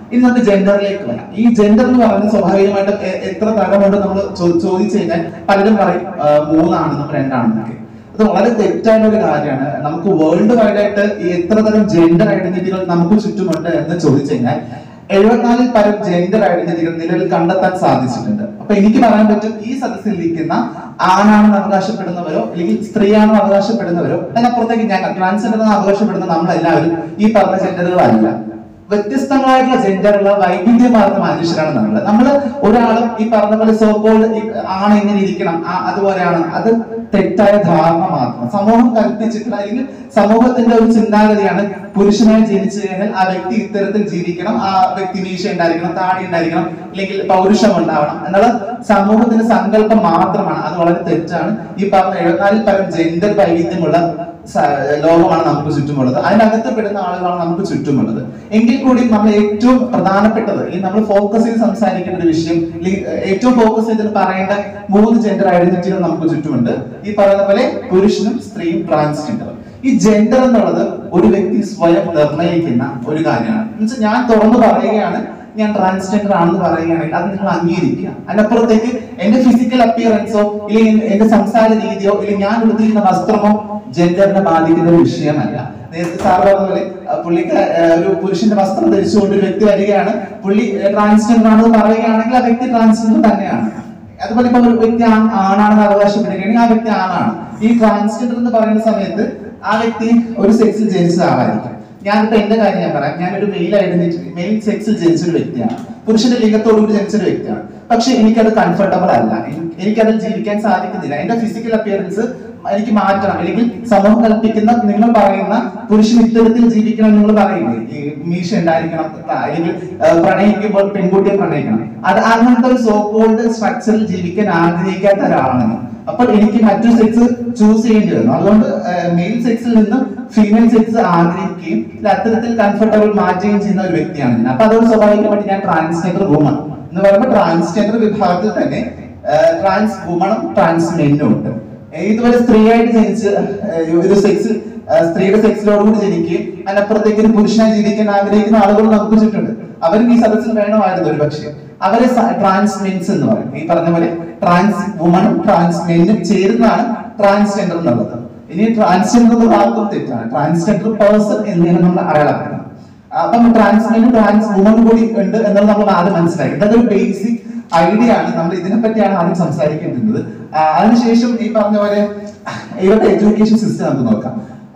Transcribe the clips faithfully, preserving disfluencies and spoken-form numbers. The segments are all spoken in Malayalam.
ഇനി നമുക്ക് ജെൻഡറിലേക്ക് വരാം. ഈ ജെൻഡർ എന്ന് പറയുന്നത് സ്വാഭാവികമായിട്ട് എത്ര തരമുണ്ട് നമ്മൾ ചോദിച്ചു കഴിഞ്ഞാൽ പലരും പറയും മൂന്നാണെന്നും രണ്ടാണെന്നൊക്കെ. അത് വളരെ തെറ്റായിട്ടുള്ള ഒരു കാര്യമാണ്. നമുക്ക് വേൾഡ് വൈഡ് ആയിട്ട് എത്ര തരം ജെൻഡർ ഐഡന്റിറ്റികൾ നമുക്ക് ചുറ്റുമുണ്ട് എന്ന് ചോദിച്ചു കഴിഞ്ഞാൽ എഴുപത്തിനാലിൽ പരം ജെൻഡർ ഐഡന്റിറ്റികൾ നിലവിൽ കണ്ടെത്താൻ സാധിച്ചിട്ടുണ്ട്. അപ്പൊ എനിക്ക് പറയാൻ പറ്റും, ഈ സദസ്സിൽ ഇരിക്കുന്ന ആണാണെന്ന് അവകാശപ്പെടുന്നവരോ അല്ലെങ്കിൽ സ്ത്രീയാണെന്ന് അവകാശപ്പെടുന്നവരോ അതിനപ്പുറത്തേക്ക് ഞാൻ ട്രാൻസ്ജെൻഡർ എന്ന് അവകാശപ്പെടുന്ന നമ്മളെല്ലാവരും ഈ പറഞ്ഞ ജെൻഡറുകളല്ല. വ്യത്യസ്തങ്ങളായിട്ടുള്ള ജെൻഡറുള്ള വൈവിധ്യമാർന്ന മനുഷ്യരാണ് നമ്മൾ. നമ്മൾ ഒരാളും ഈ പറഞ്ഞ പോലെ സോക്കോൾഡ് ആണ് എങ്ങനെ ഇരിക്കണം അതുപോലെയാണ്, അത് തെറ്റായ ധാരണ മാത്രം. സമൂഹം കൽപ്പിച്ചിട്ടുള്ള അല്ലെങ്കിൽ സമൂഹത്തിന്റെ ഒരു ചിന്താഗതിയാണ് പുരുഷനായി ജനിച്ചു കഴിഞ്ഞാൽ ആ വ്യക്തി ഇത്തരത്തിൽ ജീവിക്കണം, ആ വ്യക്തി മീശ ഉണ്ടായിരിക്കണം, താടി ഉണ്ടായിരിക്കണം, അല്ലെങ്കിൽ പൗരുഷം ഉണ്ടാവണം എന്നുള്ള സമൂഹത്തിന്റെ സങ്കല്പം മാത്രമാണ്. അത് വളരെ തെറ്റാണ്. ഈ പറഞ്ഞ എഴുപത്തിനാലിൽ പരം ജെൻഡർ വൈവിധ്യമുള്ള ലോകമാണ് നമുക്ക് ചുറ്റുമുള്ളത്. അതിനകത്ത് പെടുന്ന ആളുകളാണ് നമുക്ക് ചുറ്റുമുള്ളത്. എങ്കിൽ കൂടി നമ്മൾ ഏറ്റവും പ്രധാനപ്പെട്ടത് അല്ലെങ്കിൽ നമ്മൾ ഫോക്കസ് ചെയ്ത് സംസാരിക്കേണ്ട ഒരു വിഷയം, ഏറ്റവും ഫോക്കസ് ചെയ്ത് പറയേണ്ട മൂന്ന് ജെൻഡർ ഐഡന്റിറ്റികൾ നമുക്ക് ചുറ്റുമുണ്ട്. ഈ പറയുന്ന പോലെ പുരുഷനും സ്ത്രീയും ട്രാൻസ്ജെൻഡറും. ഈ ജെൻഡർ എന്നുള്ളത് ഒരു വ്യക്തി സ്വയം നിർണ്ണയിക്കുന്ന ഒരു കാര്യമാണ്. എന്നുവെച്ചാൽ ഞാൻ തുറന്നു പറയുകയാണ് ഞാൻ ട്രാൻസ്ജെൻഡർ ആണെന്ന് പറയുകയാണെങ്കിൽ അത് നിങ്ങൾ അംഗീകരിക്കുക. അതിനപ്പുറത്തേക്ക് എന്റെ ഫിസിക്കൽ അപ്പിയറൻസോ ഇല്ലെങ്കിൽ എന്റെ സംസാര രീതിയോ അല്ലെങ്കിൽ ഞാൻ ഉടുത്തിരിക്കുന്ന വസ്ത്രമോ ജെൻഡറിനെ ബാധിക്കുന്ന ഒരു വിഷയമല്ല. നേരത്തെ സാർ പറഞ്ഞ പോലെ പുള്ളിക്ക് ഒരു പുരുഷന്റെ വസ്ത്രം ധരിച്ചുകൊണ്ട് ഒരു വ്യക്തി വരികയാണ്, പുള്ളി ട്രാൻസ്ജെൻഡർ ആണെന്ന് പറയുകയാണെങ്കിൽ ആ വ്യക്തി ട്രാൻസ്ജെൻഡർ തന്നെയാണ്. അതുപോലെ ഇപ്പൊ ഒരു വ്യക്തി ആണാണെന്ന് അവകാശപ്പെടുകയാണെങ്കിൽ ആ വ്യക്തി ആണാണ്. ഈ ട്രാൻസ്ജെൻഡർ എന്ന് പറയുന്ന സമയത്ത് ആ വ്യക്തി ഒരു സെക്സിൽ ജനിച്ച ആളായിരിക്കും. ഞാനിപ്പോ എന്റെ കാര്യം ഞാൻ പറയാം. ഞാനൊരു മെയിൽ ഐഡന്റിറ്റി മെയിൽ സെക്സിൽ ജനിച്ചൊരു വ്യക്തിയാണ്, പുരുഷന്റെ ലിംഗത്തോടുകൂടി ജനിച്ചൊരു വ്യക്തിയാണ്. പക്ഷെ എനിക്കത് കംഫർട്ടബിൾ അല്ല, എനിക്കതിൽ ജീവിക്കാൻ സാധിക്കുന്നില്ല. എന്റെ ഫിസിക്കൽ അപ്പിയറൻസ് എനിക്ക് മാറ്റണം, അല്ലെങ്കിൽ സമൂഹം കൽപ്പിക്കുന്ന നിങ്ങൾ പറയുന്ന പുരുഷൻ ഇത്തരത്തിൽ ജീവിക്കണം നിങ്ങൾ പറയില്ലേ, ഈ മീശ ഉണ്ടായിരിക്കണം, അല്ലെങ്കിൽ പ്രണയിക്കുമ്പോൾ പെൺകുട്ടിയെ പ്രണയിക്കണം, അത് അങ്ങനത്തെ ഒരു സോ കോൾഡ് സ്ട്രക്ചറിൽ ജീവിക്കാൻ ആഗ്രഹിക്കാത്ത ഒരാളാണ്. അപ്പോൾ എനിക്ക് മറ്റൊരു സെക്സ് ചൂസ് ചെയ്യേണ്ടി വന്നു. അതുകൊണ്ട് മെയിൽ സെക്സിൽ നിന്ന് ഫീമെയിൽ സെക്സ് ആഗ്രഹിക്കുകയും അത്തരത്തിൽ കംഫർട്ടബിൾ മാറ്റുകയും ചെയ്യുന്ന ഒരു വ്യക്തിയാണ് ഞാൻ. അപ്പൊ അതൊരു സ്വാഭാവികമായിട്ട് ഞാൻ ട്രാൻസ്ജെൻഡർ വുമൺ എന്ന് പറയുമ്പോൾ ട്രാൻസ്ജെൻഡർ വിഭാഗത്തിൽ തന്നെ ട്രാൻസ് വുമണും ട്രാൻസ് മെന്നും ഉണ്ട്. ഇതുവരെ സ്ത്രീയായിട്ട് ജനിച്ച് ഒരു സെക്സ് സ്ത്രീയുടെ സെക്സിലോടുകൂടി ജനിക്കുകയും അതിനപ്പുറത്തേക്ക് ഒരു പുരുഷനായി ജീവിക്കാൻ ആഗ്രഹിക്കുന്ന ആളുകൾ നമുക്ക് ചുറ്റുണ്ട്. അവരും ഈ സദസ്സിൽ വേണമായിരുന്നു ഒരു പക്ഷേ. അവരെ ട്രാൻസ് മെൻസ് എന്ന് പറയും. ഈ പറഞ്ഞ പോലെ ട്രാൻസ് വുമണും ട്രാൻസ് മെന്നും ചേരുന്നതാണ് ട്രാൻസ്ജെൻഡർ എന്നുള്ളത്. ഇനി ട്രാൻസ്ജെൻഡർ എന്ന വാക്കും തെറ്റാണ്. ട്രാൻസ്ജെൻഡർ പേഴ്സൺ എന്നതിനെ നമ്മൾ അടയാളപ്പെടുത്തണം. അപ്പം ട്രാൻസ് മെനും ട്രാൻസ് വുമണും കൂടി ഉണ്ട് എന്നുള്ളത് നമ്മൾ ആദ്യം മനസ്സിലാക്കി. ഇതൊരു ബേസിക് ഐഡിയ ആണ്. നമ്മൾ ഇതിനെ പറ്റിയാണ് ആദ്യം സംസാരിക്കേണ്ടത്. അതിനുശേഷം ഈ പറഞ്ഞ പോലെ ഇവരുടെ എഡ്യൂക്കേഷൻ സിസ്റ്റം നമുക്ക് നോക്കാം.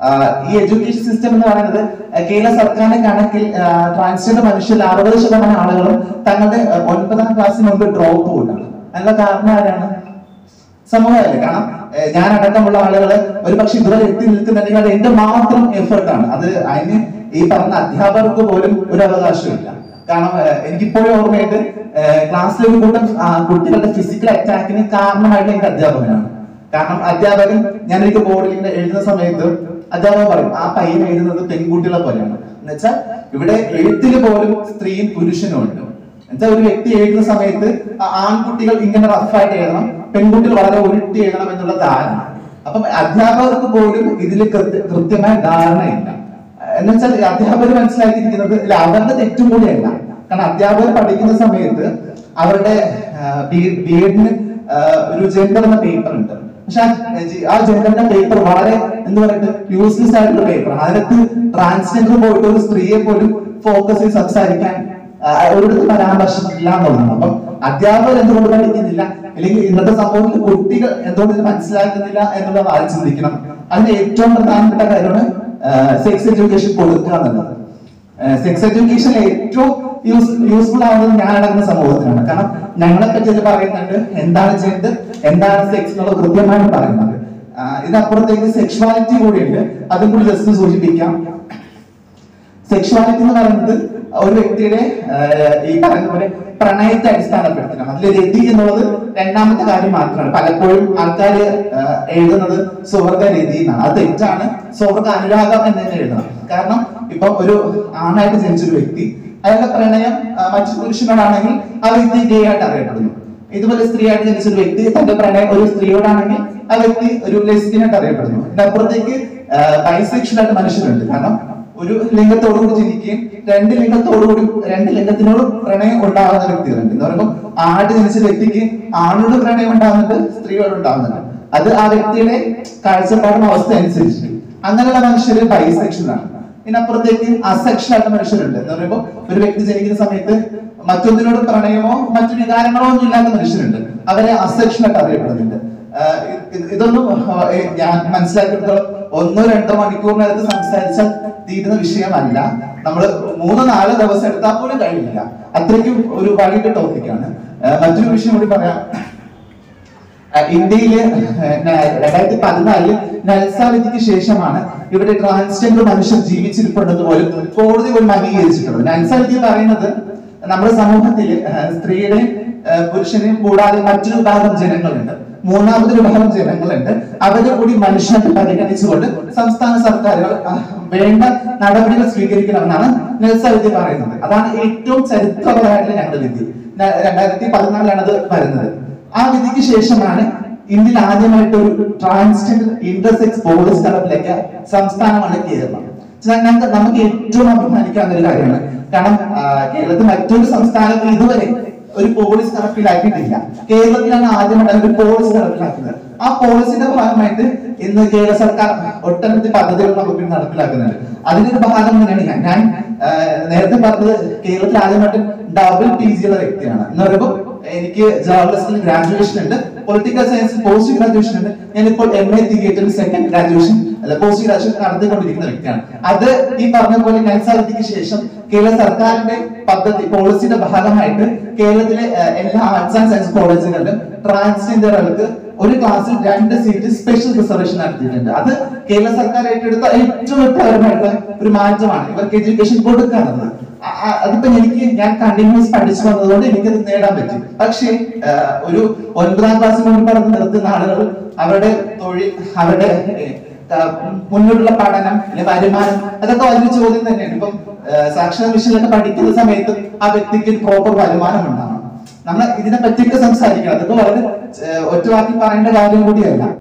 ഈ എഡ്യൂക്കേഷൻ സിസ്റ്റം എന്ന് പറയുന്നത് കേരള സർക്കാരിന്റെ കണക്കിൽ ട്രാൻസ്ജെൻഡർ മനുഷ്യരിൽ അറുപത് ശതമാനം ആളുകളും തങ്ങളുടെ ഒൻപതാം ക്ലാസ്സിന് മുമ്പ് ഡ്രോപ്പ് ഔട്ടാണ്. അതിനുള്ള കാരണം ആരാണ്? സമൂഹമല്ലേ. കാരണം ഞാൻ അടക്കമുള്ള ആളുകൾ ഒരു പക്ഷെ ഇതുവരെ എത്തി നിൽക്കുന്നുണ്ടെങ്കിൽ അത് എന്റെ മാത്രം എഫേർട്ടാണ്. അത് അതിന് ഈ പറഞ്ഞ അധ്യാപകർക്ക് പോലും ഒരു അവകാശമില്ല. കാരണം എനിക്കിപ്പോഴും ഓർമ്മയായിട്ട് ക്ലാസ്സിലെ ഒരു കൂട്ടം കുട്ടികളുടെ ഫിസിക്കൽ അറ്റാക്കിന് കാരണമായിട്ട് എനിക്ക് അധ്യാപകനാണ്. കാരണം അധ്യാപകൻ ഞാനൊരിക്കൽ ബോർഡിൽ ഇങ്ങനെ എഴുതുന്ന സമയത്ത് അധ്യാപകൻ പറയും ആ പയ്യൻ എഴുതുന്നത് പെൺകുട്ടികളെ പോലെയാണ്. എന്നുവെച്ചാൽ ഇവിടെ എഴുത്തിന് പോലും സ്ത്രീയും പുരുഷനും ഉണ്ട്. എന്നുവെച്ചാൽ ഒരു വ്യക്തി എഴുതുന്ന സമയത്ത് ആൺകുട്ടികൾ ഇങ്ങനെ റഫായിട്ട് എഴുതണം, പെൺകുട്ടികൾ വളരെ ഉരുട്ടി എഴുതണം എന്നുള്ള ധാരണ. അപ്പം അധ്യാപകർക്ക് പോലും ഇതിൽ കൃത്യമായ ധാരണയില്ല. എന്നുവെച്ചാൽ അധ്യാപകർ മനസ്സിലാക്കിയിരിക്കുന്നത് ഇല്ല, അവരുടെ തെറ്റും കൂടിയല്ല. കാരണം അധ്യാപകർ പഠിക്കുന്ന സമയത്ത് അവരുടെ ബി എഡിന് ഒരു ജെൻഡർ എന്ന പേപ്പർ ഉണ്ട്. പക്ഷെ ആ ജെൻഡറിന്റെ പേപ്പർ വളരെ എന്ന് പറയുന്നത് യൂസ്ലെസ് ആയിട്ടുള്ള പേപ്പറാണ്. അതിനകത്ത് ട്രാൻസ്ജെൻഡർ പോയിട്ട് ഒരു സ്ത്രീയെ പോലും ഫോക്കസ് ചെയ്ത് സംസാരിക്കാൻ ഒരിടത്ത് പരാമർശമില്ല എന്നുള്ളതാണ്. അപ്പം അധ്യാപകർ എന്തുകൊണ്ട് പഠിക്കുന്നില്ല, അല്ലെങ്കിൽ ഇന്നത്തെ സമൂഹത്തിൽ കുട്ടികൾ എന്തുകൊണ്ട് ഇത് മനസ്സിലാക്കുന്നില്ല എന്നുള്ളത് ആരും ചിന്തിക്കണം. അതിന് ഏറ്റവും പ്രധാനപ്പെട്ട കാര്യമാണ് സെക്സ് എഡ്യൂക്കേഷൻ കൊടുക്കുക എന്നുള്ളത്. സെക്സ് എഡ്യൂക്കേഷൻ ഏറ്റവും യൂസ് യൂസ്ഫുൾ ആവുന്നത് ഞാൻ നടക്കുന്ന സമൂഹത്തിനാണ്. കാരണം ഞങ്ങളെ പറ്റി ഇത് പറയുന്നുണ്ട്, എന്താണ് ജെൻഡർ, എന്താണ് സെക്സ് എന്നുള്ളത് കൃത്യമായിട്ട് പറയുന്നുണ്ട്. ഇതിനപ്പുറത്തേക്ക് സെക്ഷുവാലിറ്റി കൂടിയുണ്ട്, അതും കൂടി ജസ്റ്റ് സൂചിപ്പിക്കാം. സെക്ഷുവാലിറ്റി എന്ന് പറയുന്നത് ഒരു വ്യക്തിയുടെ ഈ പറയുന്ന പോലെ പ്രണയത്തെ അടിസ്ഥാനപ്പെടുത്തണം. അതിൽ രതി എന്നുള്ളത് രണ്ടാമത്തെ കാര്യം മാത്രമാണ്. പലപ്പോഴും ആൾക്കാർ എഴുതുന്നത് സ്വർഗ രതി എന്നാണ്. അത് തെറ്റാണ്. സ്വർഗ അനുരാഗം എന്ന് തന്നെ എഴുതണം. കാരണം ഇപ്പൊ ഒരു ആണായിട്ട് ജനിച്ചൊരു വ്യക്തി അയാളുടെ പ്രണയം മറ്റു പുരുഷനോടാണെങ്കിൽ ആ വ്യക്തി ഗേ ആയിട്ട് അറിയപ്പെടുന്നു. ഇതുപോലെ സ്ത്രീ ആയിട്ട് ജനിച്ചൊരു വ്യക്തി തന്റെ പ്രണയം ഒരു സ്ത്രീയോടാണെങ്കിൽ ആ വ്യക്തി ഒരു ലെസ്ബിയൻ ആയിട്ട് അറിയപ്പെടുന്നു. ഇതിനപ്പുറത്തേക്ക് ബൈസെക്ഷൽ ആയിട്ട് മനുഷ്യരുണ്ട്. കാരണം ഒരു ലിംഗത്തോടു കൂടി ജനിക്കുകയും രണ്ട് ലിംഗത്തോടു കൂടി രണ്ട് ലിംഗത്തിനോട് പ്രണയം ഉണ്ടാകുന്ന വ്യക്തികളുണ്ട്. എന്ന് പറയുമ്പോൾ ആട് ജനിച്ച വ്യക്തിക്ക് ആണോട് പ്രണയം ഉണ്ടാകുന്നുണ്ട്, സ്ത്രീയോട് ഉണ്ടാകുന്നുണ്ട്. അത് ആ വ്യക്തിയുടെ കാഴ്ചപ്പാടും അവസ്ഥ അനുസരിച്ച്. അങ്ങനെയുള്ള മനുഷ്യര് ബൈസെക്ഷനാണ്. ഇതിനപ്പുറത്തേക്ക് അസെക്ഷൽ ആയിട്ടുള്ള മനുഷ്യരുണ്ട്. എന്ന് പറയുമ്പോൾ ഒരു വ്യക്തി ജനിക്കുന്ന സമയത്ത് മറ്റൊന്നിനോട് പ്രണയമോ മറ്റു വികാരങ്ങളോ ഒന്നും ഇല്ലാത്ത മനുഷ്യരുണ്ട്. അവരെ അസെക്ഷൽ ആയിട്ട് അറിയപ്പെടുന്നുണ്ട്. ഇതൊന്നും ഞാൻ മനസ്സിലാക്കിയെടുത്തോളം ഒന്നോ രണ്ടോ മണിക്കൂറിനകത്ത് സംസാരിച്ചാൽ തീരുന്ന വിഷയമല്ല. നമ്മൾ മൂന്നോ നാലോ ദിവസം എടുത്താൽ പോലും കഴിയില്ല. അത്രയ്ക്കും ഒരു വലിയ ടോപ്പിക്കാണ്. മറ്റൊരു വിഷയം കൂടി പറയാം. ഇന്ത്യയില് രണ്ടായിരത്തി പതിനാലില് നൽസാ വിധിക്ക് ശേഷമാണ് ഇവിടെ ട്രാൻസ്ജെൻഡർ മനുഷ്യർ ജീവിച്ചിരിപ്പുണ്ടെന്ന് പോലും കോടതി പോലും അംഗീകരിച്ചിട്ടുള്ളത്. നൽസാ വിധി പറയുന്നത് നമ്മുടെ സമൂഹത്തില് സ്ത്രീയുടെയും പുരുഷനെയും കൂടാതെ മറ്റൊരു വിഭാഗം ജനങ്ങളുണ്ട്, മൂന്നാമതൊരു വിഭാഗം ജനങ്ങളുണ്ട്. അവരെ കൂടി മനുഷ്യനെ പരിഗണിച്ചുകൊണ്ട് സംസ്ഥാന സർക്കാരുകൾ വേണ്ട നടപടികൾ സ്വീകരിക്കണമെന്നാണ് നൽസാ വിധി പറയുന്നത്. അതാണ് ഏറ്റവും ചരിത്രപരമായിട്ടുള്ള ഞങ്ങളുടെ വിധി. രണ്ടായിരത്തി പതിനാലിലാണ് അത് വരുന്നത്. ആ വിധിക്ക് ശേഷമാണ് ഇന്ത്യയിൽ ആദ്യമായിട്ട് ഒരു ട്രാൻസ്ജെൻഡർ ഇന്റർസെക്സ് പോലീസ് നടപ്പിലാക്കിയ സംസ്ഥാനമാണ് കേരളം. ഞങ്ങൾക്ക് നമുക്ക് ഏറ്റവും അഭിമാനിക്കാവുന്ന ഒരു കാര്യമാണ്. കാരണം കേരളത്തിൽ മറ്റൊരു സംസ്ഥാനത്ത് ഇതുവരെ ഒരു പോളിസി നടപ്പിലാക്കിയിട്ടില്ല. കേരളത്തിലാണ് ആദ്യമായിട്ട് ഒരു പോളിസി നടപ്പിലാക്കുന്നത്. ആ പോളിസിന്റെ ഭാഗമായിട്ട് ഇന്ന് കേരള സർക്കാർ ഒട്ടനവധി പദ്ധതികൾ നമുക്ക് നടപ്പിലാക്കുന്നുണ്ട്. അതിനൊരു ഭാഗം തന്നെയാണ് ഞാൻ ഞാൻ നേരത്തെ പറഞ്ഞത്. കേരളത്തിൽ ആദ്യമായിട്ട് ഡബിൾ പി ജി ഉള്ള വ്യക്തിയാണ്. എന്ന് പറയുമ്പോൾ എനിക്ക് ജേർണലിസ്റ്റിൽ ഗ്രാജുവേഷൻ ഉണ്ട്, പൊളിറ്റിക്കൽ സയൻസിൽ പോസ്റ്റ് ഗ്രാജുവേഷൻ ഉണ്ട്. ഞാനിപ്പോൾ എം എ തിയേറ്ററിൽ സെക്കൻഡ് ഗ്രാജുവേഷൻ അല്ല പോസ്റ്റ് ഗ്രാജുവേഷൻ നടത്തിക്കൊണ്ടിരിക്കുന്ന വ്യക്തിയാണ്. അത് ഈ പറഞ്ഞ പോലെ നൽസാ വിധിക്ക് ശേഷം കേരള സർക്കാരിന്റെ പദ്ധതി പോളിസിയുടെ ഭാഗമായിട്ട് കേരളത്തിലെ എല്ലാ ആർട്സ് ആൻഡ് സയൻസ് കോളേജുകളിലും ട്രാൻസ്ജെൻഡറുകൾക്ക് ഒരു ക്ലാസ്സിൽ രണ്ട് സീറ്റ് സ്പെഷ്യൽ റിസർവേഷൻ നടത്തിയിട്ടുണ്ട്. അത് കേരള സർക്കാർ ഏറ്റെടുത്ത ഏറ്റവും വ്യക്തപരമായിട്ടുള്ള ഒരു മാറ്റമാണ് ഇവർക്ക് എഡ്യൂക്കേഷൻ കൊടുക്കാറുള്ളത്. അതിപ്പോ എനിക്ക് ഞാൻ കണ്ടിന്യൂസ് പഠിച്ചു വന്നതുകൊണ്ട് എനിക്കത് നേടാൻ പറ്റി. പക്ഷേ ഒരു ഒൻപതാം ക്ലാസ്സിൽ മുൻപ് പറഞ്ഞ് നിർത്തുന്ന ആളുകൾ അവരുടെ തൊഴിൽ, അവരുടെ മുന്നോട്ടുള്ള പഠനം, വരുമാനം, അതൊക്കെ വലിയ ചോദ്യം തന്നെയാണ്. ഇപ്പം സാക്ഷരതാ മിഷനിലൊക്കെ പഠിക്കുന്ന സമയത്ത് ആ വ്യക്തിക്ക് പ്രോപ്പർ വരുമാനം ഉണ്ടാവണം. നമ്മൾ ഇതിനെ പറ്റിയൊക്കെ സംസാരിക്കണം. അതൊക്കെ വളരെ ഒറ്റ വാക്കിൽ പറയേണ്ട കാര്യം കൂടിയല്ല.